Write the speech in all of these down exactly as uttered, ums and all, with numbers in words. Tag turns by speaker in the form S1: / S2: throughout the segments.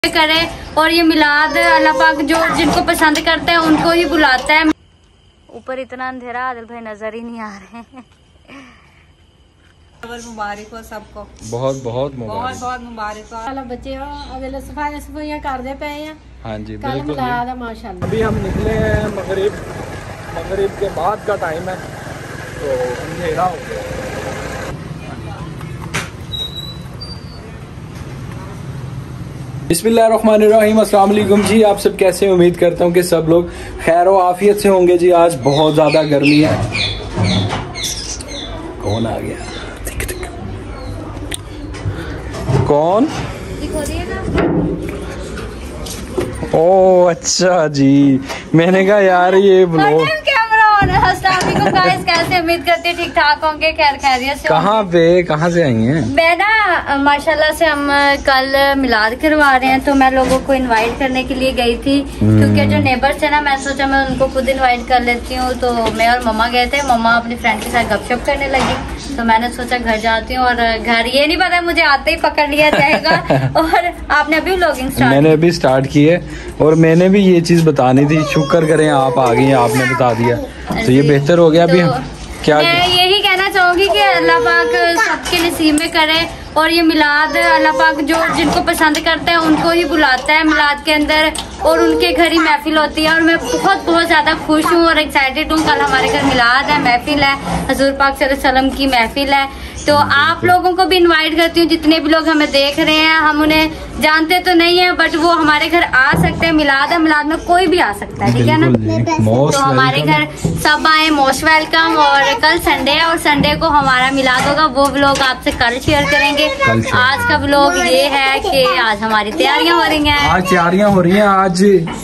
S1: करे और ये मिलाद अल्लाह पाक जो जिनको पसंद करता है उनको ही बुलाता है। ऊपर इतना अंधेरा आदिल भाई नजर ही नहीं आ रहे हैं।
S2: मुबारक हो सबको,
S3: बहुत बहुत मुबारक,
S2: बहुत बहुत मुबारक हो
S4: बच्चे अगले सफाई सफाइयां करते पे हैं।
S3: हाँ जी
S4: कल
S3: बिल्कुल।
S4: मिलाद है माशाल्लाह।
S3: अभी हम निकले हैं मगरिब मगरिब के बाद का टाइम है तो अंधेरा हो गया। बिस्मिल्लाहिर्रहमानिर्रहीम, अस्सलाम वालेकुम जी। आप सब कैसे हैं? उम्मीद करता हूँ कि सब लोग खैर व आफियत से होंगे जी। आज बहुत ज़्यादा गर्मी है। कौन आ गया? कौन? ओह अच्छा जी, मैंने कहा यार ये ब्लॉग
S1: गाइस कैसे उम्मीद करते हैं ठीक ठाक होंगे, खैर खैरियत से।
S3: कहाँ पे कहाँ से आई हैं?
S1: मैं ना माशाल्लाह से हम कल मिलाद करवा रहे हैं तो मैं लोगों को इनवाइट करने के लिए गई थी क्योंकि जो नेबर्स थे ना मैं सोचा मैं उनको खुद इनवाइट कर लेती हूँ। तो मैं और मम्मा गए थे, मम्मा अपनी फ्रेंड के साथ गपशप करने लगी तो मैंने सोचा घर जाती हूँ और घर ये नहीं पता मुझे आते ही पकड़ लिया जाएगा। और आपने अभी व्लॉगिंग स्टार्ट
S3: मैंने अभी स्टार्ट की है और मैंने भी ये चीज बतानी थी। शुक्र करें आप आ गई, आपने बता दिया तो ये बेहतर हो गया। अभी
S1: तो
S3: क्या
S1: मैं यही कहना चाहूंगी कि अल्लाह पाक सबके नसीब में करे और ये मिलाद अल्लाह पाक जो जिनको पसंद करता है उनको ही बुलाता है मिलाद के अंदर और उनके घर ही महफिल होती है। और मैं बहुत बहुत ज्यादा खुश हूँ और एक्साइटेड हूँ। कल हमारे घर मिलाद है, महफिल है, हजूर पाक सल्लल्लाहु अलैहि वसल्लम की महफिल है। तो आप लोगों को भी इनवाइट करती हूँ, जितने भी लोग हमें देख रहे हैं। हम उन्हें जानते तो नहीं है बट वो हमारे घर आ सकते हैं। मिलाद है, मिलाद में कोई भी आ सकता है, ठीक है ना। तो हमारे घर सब आए, मोस्ट वेलकम। और कल संडे है और संडे को हमारा मिलाद होगा, वो व्लॉग आपसे कल शेयर करेंगे। आज का व्लॉग ये है कि आज हमारी तैयारियां हो रही हैं।
S3: आज तैयारियां हो रही हैं। आज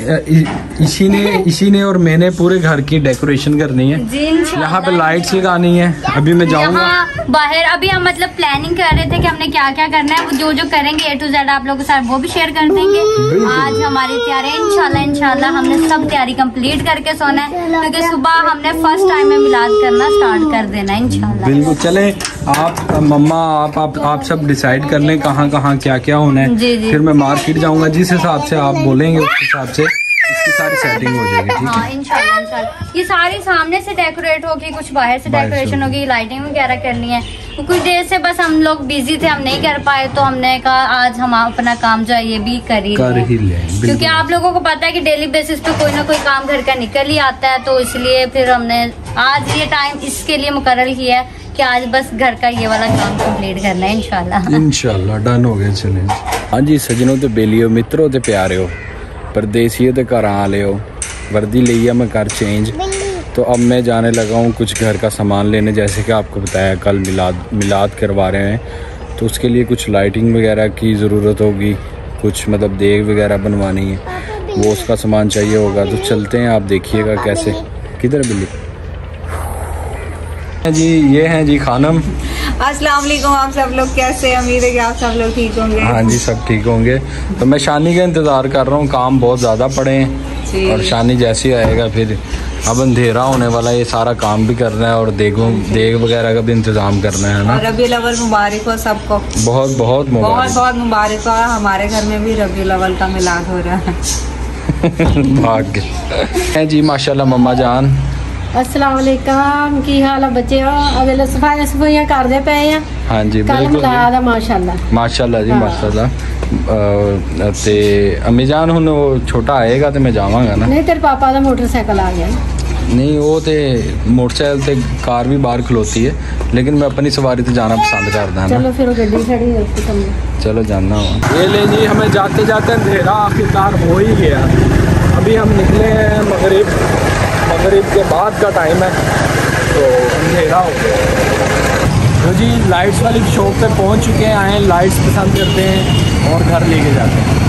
S3: इसी ने इसी ने और मैंने पूरे घर की डेकोरेशन करनी है। यहाँ पे लाइट्स लगानी है। अभी मैं जाऊँगा
S1: बाहर। अभी हम मतलब प्लानिंग कर रहे थे कि हमने क्या क्या करना है, वो जो जो करेंगे ए टू जेड आप लोगों के साथ वो भी शेयर कर देंगे। आज हमारी तैयारी इंशाल्लाह इंशाल्लाह हमने सब तैयारी कंप्लीट करके सोना है क्योंकि सुबह हमने फर्स्ट टाइम में मिलाद करना स्टार्ट कर देना है इंशाल्लाह।
S3: बिल्कुल। चले आप मम्मा आप आप आप सब डिसाइड कर लें कहाँ कहाँ क्या क्या होना है।
S1: जी जी।
S3: फिर मैं मार्केट जाऊँगा, जिस हिसाब से आप बोलेंगे उस हिसाब से इसकी सारी सेटिंग हो जाएगी। ठीक है?
S1: हाँ इंशाल्लाह इंशाल्लाह। ये सारी सामने से डेकोरेट होगी, कुछ बाहर से डेकोरेशन होगी, लाइटिंग वगैरह करनी है। तो कुछ देर से बस हम लोग बिजी थे, हम नहीं कर पाए तो हमने कहा आज हम अपना काम जो है ये भी कर ही
S3: कर ही ले।
S1: क्योंकि आप लोगों को पता है कि डेली बेसिस पे कोई ना कोई काम घर का निकल ही आता है। तो इसलिए फिर हमने आज ये टाइम इसके लिए मुकर्रर किया है कि आज बस घर का ये वाला काम कंप्लीट करना है इंशाल्लाह।
S3: इंशाल्लाह डन हो गया। चले हाँ जी सजनों ते बेलियो, मित्रों ते प्यारियो, परदेसियों ते घर आ ले हो। वर्दी लिया मैं कर चेंज तो अब मैं जाने लगा हूँ कुछ घर का सामान लेने। जैसे कि आपको बताया कल मिलाद मिलाद करवा रहे हैं तो उसके लिए कुछ लाइटिंग वगैरह की ज़रूरत होगी, कुछ मतलब देग वगैरह बनवानी है, वो उसका सामान चाहिए होगा। तो चलते हैं, आप देखिएगा कैसे। किधर बिल्ली जी? ये हैं जी खानम।
S2: अस्सलाम वालेकुम। आप सब लोग कैसे? उम्मीद है कि आप सब लोग ठीक होंगे।
S3: हाँ जी सब ठीक होंगे। तो मैं शानी का इंतज़ार कर रहा हूँ, काम बहुत ज़्यादा पड़े हैं और शानी जैसे आएगा फिर अब अंधेरा होने वाला है, ये सारा काम भी करना है और देगों देग वगैरह का भी इंतजाम करना है ना।
S2: रबीउल अव्वल मुबारक हो सबको,
S3: बहुत बहुत मुबारक।
S2: बहुत बहुत मुबारक हो। हमारे घर में भी रबीउल अव्वल का मिलाद हो रहा है।
S3: भाग्य है जी माशाल्लाह। मम्मा जान
S4: अस्सलाम वालेकुम, की हाल है बच्चे? अगले सफाई सफाइयां करते पे हैं।
S3: हाँ जी
S4: कल
S3: बिल्कुल
S4: मिलाद है माशाल्लाह
S3: माशाल्लाह जी माशाल्लाह। ते अम्मी जान हुन वो छोटा आएगा तो मैं जावांगा ना।
S4: नहीं तेरे पापा का मोटरसाइकिल आ गया।
S3: नहीं वो तो मोटरसाइकिल ते कार भी बाहर खलोती है लेकिन मैं अपनी सवारी तो जाना पसंद करता हूँ।
S4: चलो फिर गड्डी खड़ी है उसके सामने,
S3: चलो जाना हो। ये ले जी, हमें जाते जाते अंधेरा आखिरकार हो ही गया। अभी हम निकले हैं मगरिब मगरिब के बाद का टाइम है तो अंधेरा हो गया। तो जी लाइट्स वाली शॉप पे पहुंच चुके हैं, आए लाइट्स पसंद करते हैं और घर लेके जाते हैं।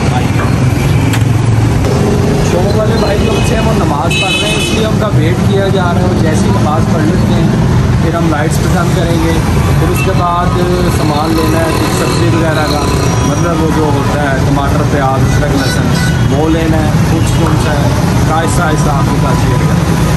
S3: शॉप वाले भाई लोग से वो नमाज़ पढ़ रहे हैं इसलिए उनका वेट किया जा रहा है। वो जैसी नमाज़ पढ़ लेते हैं फिर हम लाइट्स पसंद करेंगे। फिर उसके बाद सामान लेना है, कुछ सब्ज़ी वगैरह का, मतलब वो जो होता है टमाटर प्याज अदरक लहसुन वो लेना है। कुछ कौन सा है आहिस्ता आहिस्ता आपके साथ शेयर करते हैं।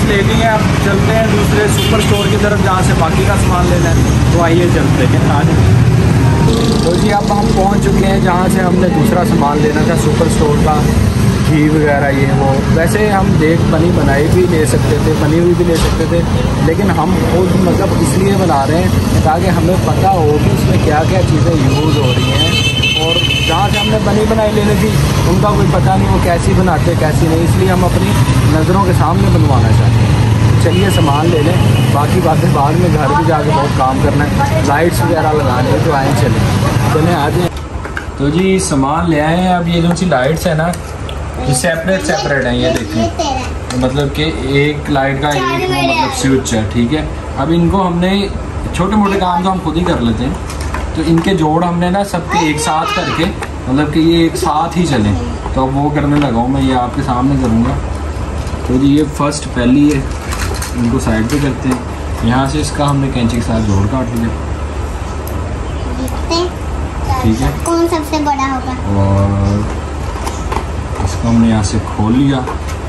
S3: ले ली हैं, अब चलते हैं दूसरे सुपर स्टोर की तरफ जहाँ से बाकी का सामान लेना है। तो आइए चलते हैं आज। तो जी अब हम पहुँच चुके हैं जहाँ से हमने दूसरा सामान लेना था सुपर स्टोर का, घी वगैरह ये वो। वैसे हम देख बनी बनाई भी ले सकते थे, बनी हुई भी ले सकते थे, लेकिन हम खुद मतलब इसलिए बना रहे हैं ताकि हमें पता हो कि उसमें क्या क्या चीज़ें यूज़ हो रही हैं। और जहाँ से हमने बनी बनाई लेनी थी उनका कोई पता नहीं वो कैसी बनाते कैसी नहीं, इसलिए हम अपनी नज़रों के सामने बनवाना चाहते हैं। चलिए सामान ले लें, बाकी बातें बाद में, घर भी जाके बहुत काम करना है, लाइट्स वगैरह लगाने हैं। तो आए चलें चलें आ जाएँ। तो जी सामान ले आए हैं। अब ये जो सी लाइट्स है ना ये सेपरेट सेपरेट हैं, ये देखें, मतलब कि एक लाइट का एक मतलब स्विच है, ठीक है। अब इनको हमने छोटे मोटे काम तो हम खुद ही कर लेते हैं, तो इनके जोड़ हमने ना सबके एक साथ करके मतलब कि ये एक साथ ही चलें, तो अब वो करने लगा हूँ मैं, ये आपके सामने करूँगा। तो जी ये फर्स्ट पहली है, इनको साइड पे करते हैं। यहाँ से इसका हमने कैंची के साथ जोड़ काट लिया, ठीक है।
S5: कौन सबसे बड़ा होगा?
S3: और इसको हमने यहाँ से खोल लिया।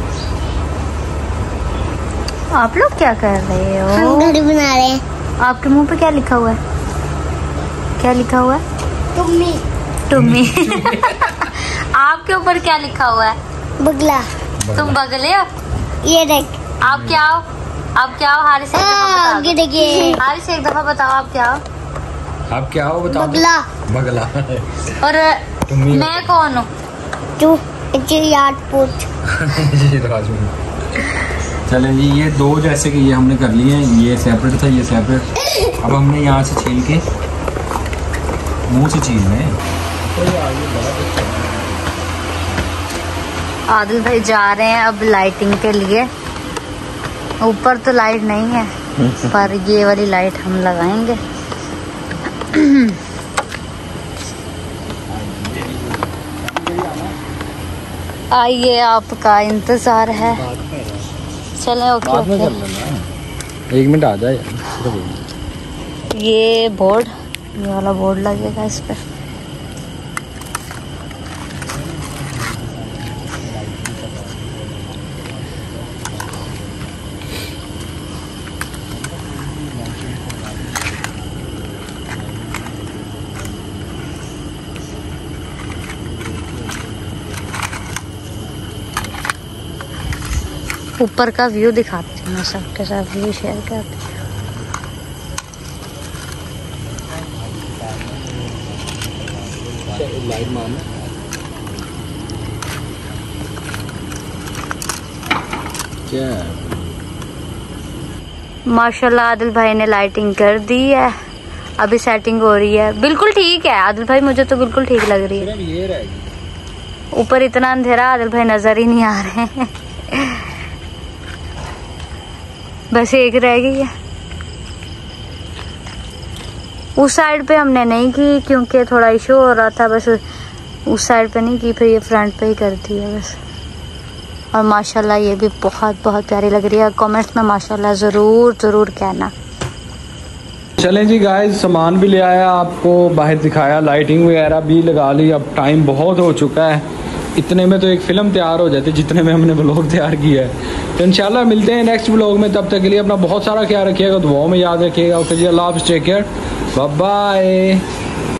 S1: आप लोग क्या कर रहे हो?
S5: हम घर बना रहे हैं।
S1: आपके मुंह पे क्या लिखा हुआ है? क्या लिखा हुआ है?
S5: तुम्मी।
S1: तुम्मी। आपके ऊपर क्या लिखा हुआ है?
S5: बगला।
S1: तुम बगले हो?
S5: ये देख।
S1: आप क्या हो? आप क्या हो? हारिस एक दफा बता
S5: ये
S1: दो।
S5: देखिए।
S1: हारिस एक दफा बताओ आप क्या हो?
S3: आप क्या हो बताओ?
S5: बगला।
S3: बगला।
S1: और मैं कौन हूँ?
S5: तू याद पूछ।
S3: चलें जी, ये दो जैसे कि ये हमने कर लिए हैं, ये सेपरेट था ये सेपरेट। अब हमने यहाँ से छील के मुंह से छील रहे हैं।
S1: आदिल भाई जा रहे हैं अब लाइटिंग के लिए। ऊपर तो लाइट नहीं है पर ये वाली लाइट हम लगाएंगे। आइए आपका इंतजार है। चलें ओके
S3: बाद में
S1: ओके।
S3: कर लेना, एक मिनट आ जाए यार।
S1: ये बोर्ड, ये वाला बोर्ड लगेगा इस पे। ऊपर का व्यू दिखाती हूँ मैं सबके साथ, व्यू शेयर करती हूँ।
S3: क्या
S1: माशाल्लाह आदिल भाई ने लाइटिंग कर दी है, अभी सेटिंग हो रही है। बिल्कुल ठीक है आदिल भाई, मुझे तो बिल्कुल ठीक लग रही है।
S3: ये रहेगी।
S1: ऊपर इतना अंधेरा आदिल भाई नजर ही नहीं आ रहे हैं। बस एक रह गई है। उस साइड पे हमने नहीं की क्योंकि थोड़ा इशू हो रहा था, बस उस साइड पे नहीं की, फिर ये फ्रंट पे ही कर दी है बस। और माशाल्लाह ये भी बहुत बहुत प्यारी लग रही है। कमेंट्स में माशाल्लाह ज़रूर ज़रूर कहना।
S3: चलें जी गाइस, सामान भी ले आया, आपको बाहर दिखाया, लाइटिंग वगैरह भी लगा ली। अब टाइम बहुत हो चुका है, इतने में तो एक फ़िल्म तैयार हो जाती जितने में हमने व्लॉग तैयार किया है। तो इंशाल्लाह मिलते हैं नेक्स्ट व्लॉग में, तब तक के लिए अपना बहुत सारा ख्याल रखिएगा, दुआओं में याद रखिएगा। ओके जी, अल्लाह हाफ़िज़, टेक केयर, बाय बाय।